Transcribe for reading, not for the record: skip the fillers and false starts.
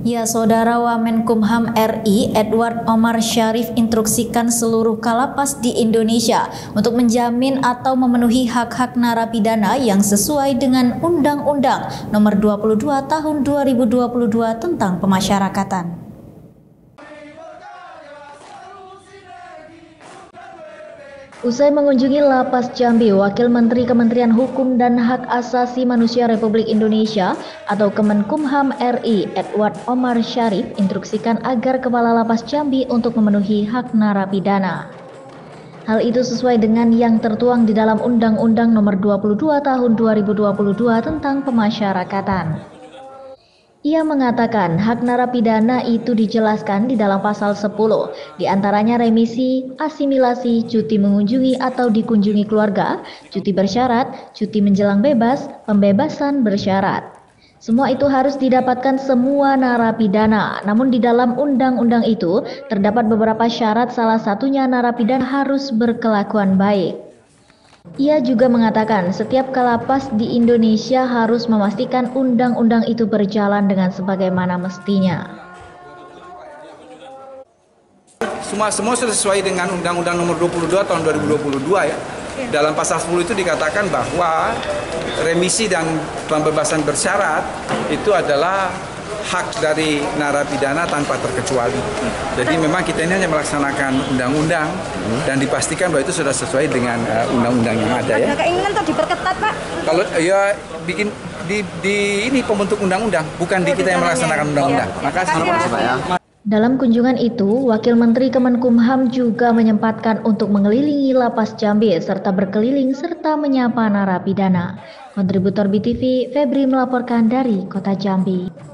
Ya, Saudara, Wamenkumham RI Edward Omar Syarif instruksikan seluruh kalapas di Indonesia untuk menjamin atau memenuhi hak-hak narapidana yang sesuai dengan Undang-Undang Nomor 22 Tahun 2022 tentang Pemasyarakatan. Usai mengunjungi Lapas Jambi, Wakil Menteri Kementerian Hukum dan Hak Asasi Manusia Republik Indonesia atau Kemenkumham RI Edward Omar Syarif instruksikan agar Kepala Lapas Jambi untuk memenuhi hak narapidana. Hal itu sesuai dengan yang tertuang di dalam Undang-Undang Nomor 22 Tahun 2022 tentang Pemasyarakatan. Ia mengatakan hak narapidana itu dijelaskan di dalam pasal 10, diantaranya remisi, asimilasi, cuti mengunjungi atau dikunjungi keluarga, cuti bersyarat, cuti menjelang bebas, pembebasan bersyarat. Semua itu harus didapatkan semua narapidana, namun di dalam undang-undang itu terdapat beberapa syarat, salah satunya narapidana harus berkelakuan baik. Ia juga mengatakan setiap kalapas di Indonesia harus memastikan undang-undang itu berjalan dengan sebagaimana mestinya. Semua sudah sesuai dengan Undang-Undang Nomor 22 Tahun 2022 ya. Dalam pasal 10 itu dikatakan bahwa remisi dan pembebasan bersyarat itu adalah hak dari narapidana tanpa terkecuali. Jadi memang kita ini hanya melaksanakan undang-undang dan dipastikan bahwa itu sudah sesuai dengan undang-undang yang ada ya. Ada keinginan untuk diperketat, Pak? Kalau ya bikin di ini pembentuk undang-undang, bukan di kita yang melaksanakan undang-undang. Makasih Pak ya. Dalam kunjungan itu, Wakil Menteri Kemenkumham juga menyempatkan untuk mengelilingi Lapas Jambi serta berkeliling serta menyapa narapidana. Kontributor BTV, Febri melaporkan dari Kota Jambi.